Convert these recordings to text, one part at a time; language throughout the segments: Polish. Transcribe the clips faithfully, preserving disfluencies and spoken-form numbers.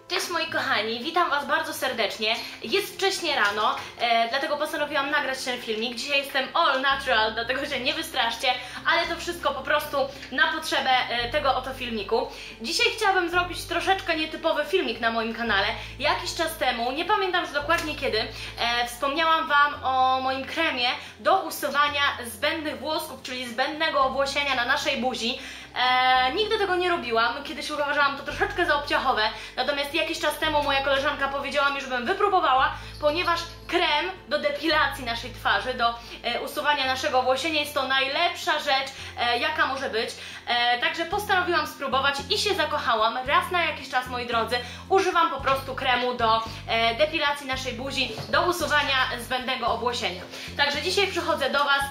Cześć moi kochani, witam Was bardzo serdecznie. Jest wcześnie rano, e, dlatego postanowiłam nagrać ten filmik. Dzisiaj jestem all natural, dlatego że nie wystraszcie, ale to wszystko po prostu na potrzebę e, tego oto filmiku. Dzisiaj chciałabym zrobić troszeczkę nietypowy filmik na moim kanale. Jakiś czas temu, nie pamiętam już dokładnie kiedy, e, wspomniałam Wam o moim kremie do usuwania zbędnych włosków, czyli zbędnego owłosienia na naszej buzi. E, nigdy tego nie robiłam, kiedyś uważałam to troszeczkę za obciachowe, natomiast jakiś czas temu moja koleżanka powiedziała mi, żebym wypróbowała, ponieważ krem do depilacji naszej twarzy, do e, usuwania naszego włosienia jest to najlepsza rzecz, e, jaka może być. E, także postanowiłam spróbować i się zakochałam. Raz na jakiś czas, moi drodzy, używam po prostu kremu do e, depilacji naszej buzi, do usuwania zbędnego owłosienia. Także dzisiaj przychodzę do Was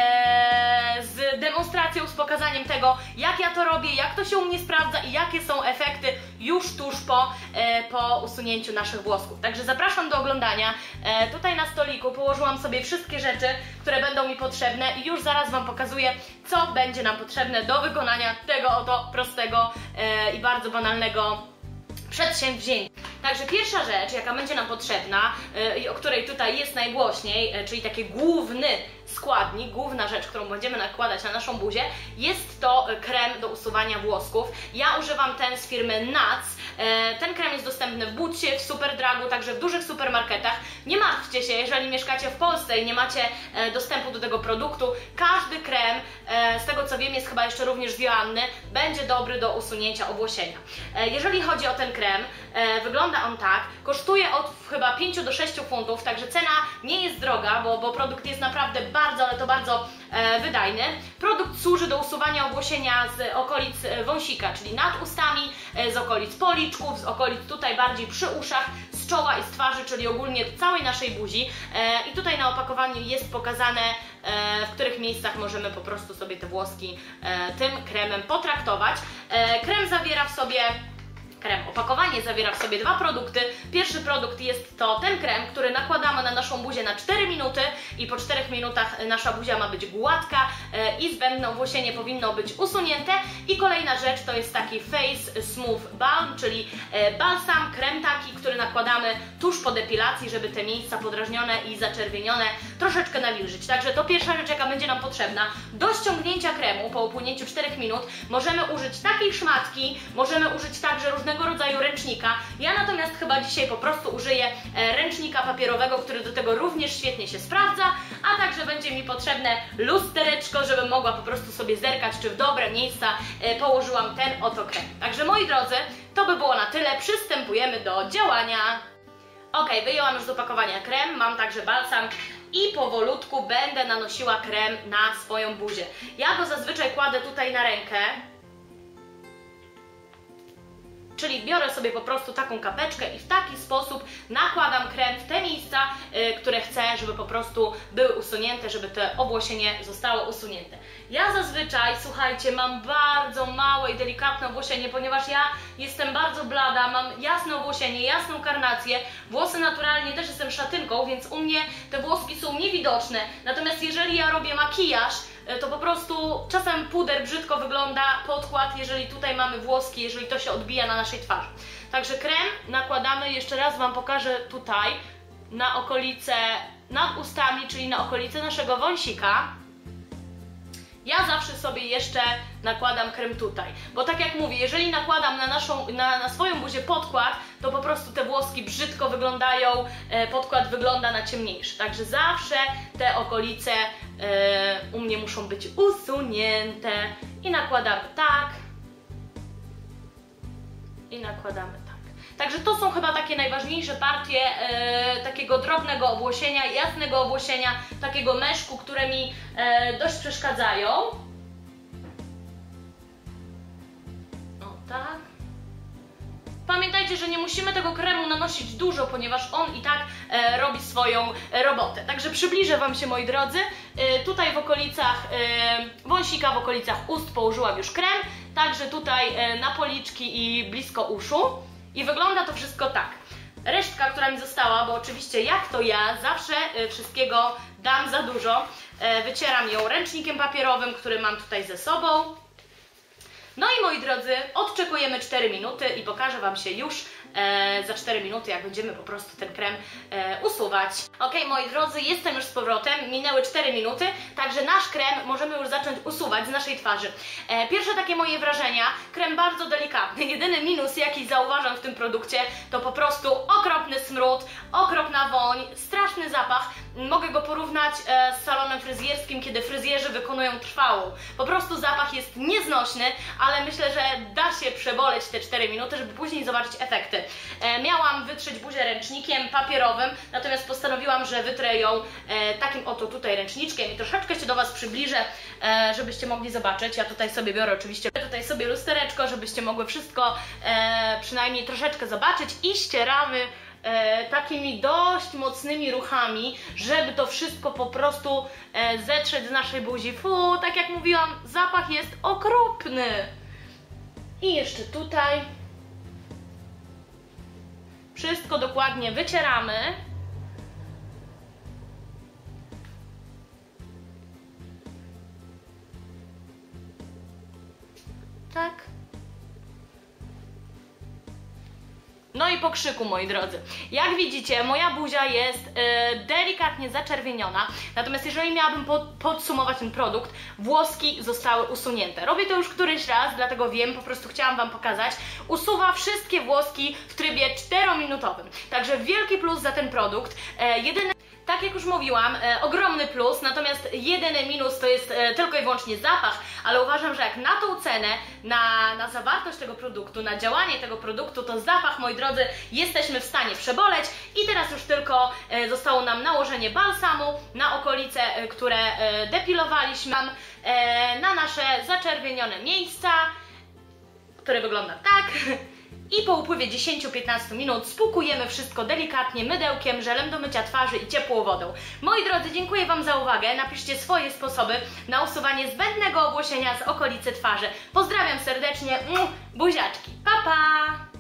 e, z demonstracją, z pokazaniem tego, jak ja to robię, jak to się u mnie sprawdza i jakie są efekty już tuż po, e, po usunięciu naszych włosków. Także zapraszam do oglądania. E, tutaj na stoliku położyłam sobie wszystkie rzeczy, które będą mi potrzebne i już zaraz Wam pokazuję, co będzie nam potrzebne do wykonania tego oto prostego e, i bardzo banalnego przedsięwzięcia. Także pierwsza rzecz, jaka będzie nam potrzebna e, i o której tutaj jest najgłośniej, e, czyli taki główny składnik, główna rzecz, którą będziemy nakładać na naszą buzię, jest to krem do usuwania włosków. Ja używam ten z firmy Nuts. E, ten krem jest dostępny w Bootsie, w Superdragu, także w dużych supermarketach. Nie martwcie się, jeżeli mieszkacie w Polsce i nie macie e, dostępu do tego produktu. Każdy krem, e, z tego co wiem, jest chyba jeszcze również z Joanny, będzie dobry do usunięcia owłosienia. E, jeżeli chodzi o ten krem, e, wygląda on tak, kosztuje od chyba pięciu do sześciu funtów, także cena nie jest droga, bo, bo produkt jest naprawdę bardzo, ale to bardzo e, wydajny. Produkt służy do usuwania owłosienia z okolic wąsika, czyli nad ustami, e, z okolic policzków, z okolic tutaj bardziej przy uszach, z czoła i z twarzy, czyli ogólnie całej naszej buzi. E, I tutaj na opakowaniu jest pokazane, e, w których miejscach możemy po prostu sobie te włoski e, tym kremem potraktować. E, krem zawiera w sobie Krem. Opakowanie zawiera w sobie dwa produkty. Pierwszy produkt jest to ten krem, który nakładamy na naszą buzię na cztery minuty i po czterech minutach nasza buzia ma być gładka e, i zbędne owłosienie powinno być usunięte. I kolejna rzecz to jest taki Face Smooth Balm, czyli e, balsam, krem taki, który nakładamy tuż po depilacji, żeby te miejsca podrażnione i zaczerwienione troszeczkę nawilżyć. Także to pierwsza rzecz, jaka będzie nam potrzebna. Do ściągnięcia kremu po upłynięciu czterech minut możemy użyć takiej szmatki, możemy użyć także różnego rodzaju ręcznika. Ja natomiast chyba dzisiaj po prostu użyję ręcznika papierowego, który do tego również świetnie się sprawdza, a także będzie mi potrzebne lustereczko, żebym mogła po prostu sobie zerkać, czy w dobre miejsca położyłam ten oto krem. Także moi drodzy, to by było na tyle. Przystępujemy do działania. Ok, wyjęłam już z opakowania krem, mam także balsam i powolutku będę nanosiła krem na swoją buzię. Ja go zazwyczaj kładę tutaj na rękę, czyli biorę sobie po prostu taką kapeczkę i w taki sposób nakładam krem w te miejsca, yy, które chcę, żeby po prostu były usunięte, żeby to owłosienie zostało usunięte. Ja zazwyczaj, słuchajcie, mam bardzo małe i delikatne owłosienie, ponieważ ja jestem bardzo blada, mam jasne owłosienie, jasną karnację, włosy naturalnie, też jestem szatynką, więc u mnie te włoski są niewidoczne. Natomiast jeżeli ja robię makijaż, to po prostu czasem puder brzydko wygląda, podkład, jeżeli tutaj mamy włoski, jeżeli to się odbija na naszej twarzy. Także krem nakładamy, jeszcze raz Wam pokażę tutaj, na okolice, nad ustami, czyli na okolice naszego wąsika. Ja zawsze sobie jeszcze nakładam krem tutaj, bo tak jak mówię, jeżeli nakładam na, naszą, na, na swoją buzię podkład, to po prostu te włoski brzydko wyglądają, e, podkład wygląda na ciemniejszy. Także zawsze te okolice e, u mnie muszą być usunięte i nakładamy tak i nakładamy tak. Także to są chyba takie najważniejsze partie e, takiego drobnego owłosienia, jasnego owłosienia, takiego meszku, które mi e, dość przeszkadzają. O tak. Pamiętajcie, że nie musimy tego kremu nanosić dużo, ponieważ on i tak e, robi swoją robotę. Także przybliżę Wam się, moi drodzy. E, tutaj w okolicach e, wąsika, w okolicach ust położyłam już krem, także tutaj e, na policzki i blisko uszu. I wygląda to wszystko tak. Resztka, która mi została, bo oczywiście jak to ja, zawsze wszystkiego dam za dużo, wycieram ją ręcznikiem papierowym, który mam tutaj ze sobą. No i moi drodzy, odczekujemy cztery minuty i pokażę Wam się już e, za cztery minuty, jak będziemy po prostu ten krem e, usuwać. Ok, moi drodzy, jestem już z powrotem, minęły cztery minuty, także nasz krem możemy już zacząć usuwać z naszej twarzy. E, pierwsze takie moje wrażenia, krem bardzo delikatny. Jedyny minus, jaki zauważam w tym produkcie, to po prostu okropny smród, okropna woń, straszny zapach. Mogę go porównać e, z salonem fryzjerskim, kiedy fryzjerzy wykonują trwałą. Po prostu zapach jest nieznośny, ale myślę, że da się przeboleć te cztery minuty, żeby później zobaczyć efekty. E, miałam wytrzeć buzię ręcznikiem papierowym, natomiast postanowiłam, że wytrę ją e, takim oto tutaj ręczniczkiem i troszeczkę się do Was przybliżę, e, żebyście mogli zobaczyć. Ja tutaj sobie biorę oczywiście tutaj sobie lustereczko, żebyście mogły wszystko e, przynajmniej troszeczkę zobaczyć i ścieramy E, takimi dość mocnymi ruchami, żeby to wszystko po prostu e, zetrzeć z naszej buzi. Fu, tak jak mówiłam, zapach jest okropny. I jeszcze tutaj wszystko dokładnie wycieramy. Tak. No i po krzyku, moi drodzy. Jak widzicie, moja buzia jest yy, delikatnie zaczerwieniona, natomiast jeżeli miałabym pod, podsumować ten produkt, włoski zostały usunięte. Robię to już któryś raz, dlatego wiem, po prostu chciałam Wam pokazać. Usuwa wszystkie włoski w trybie czterominutowym. Także wielki plus za ten produkt. Yy, jedyny Tak jak już mówiłam, e, ogromny plus, natomiast jedyny minus to jest e, tylko i wyłącznie zapach, ale uważam, że jak na tą cenę, na, na zawartość tego produktu, na działanie tego produktu, to zapach, moi drodzy, jesteśmy w stanie przeboleć i teraz już tylko e, zostało nam nałożenie balsamu na okolice, e, które e, depilowaliśmy, e, na nasze zaczerwienione miejsca, które wygląda tak. I po upływie dziesięciu do piętnastu minut spłukujemy wszystko delikatnie mydełkiem, żelem do mycia twarzy i ciepłą wodą. Moi drodzy, dziękuję Wam za uwagę. Napiszcie swoje sposoby na usuwanie zbędnego obłosienia z okolicy twarzy. Pozdrawiam serdecznie, buziaczki, pa pa!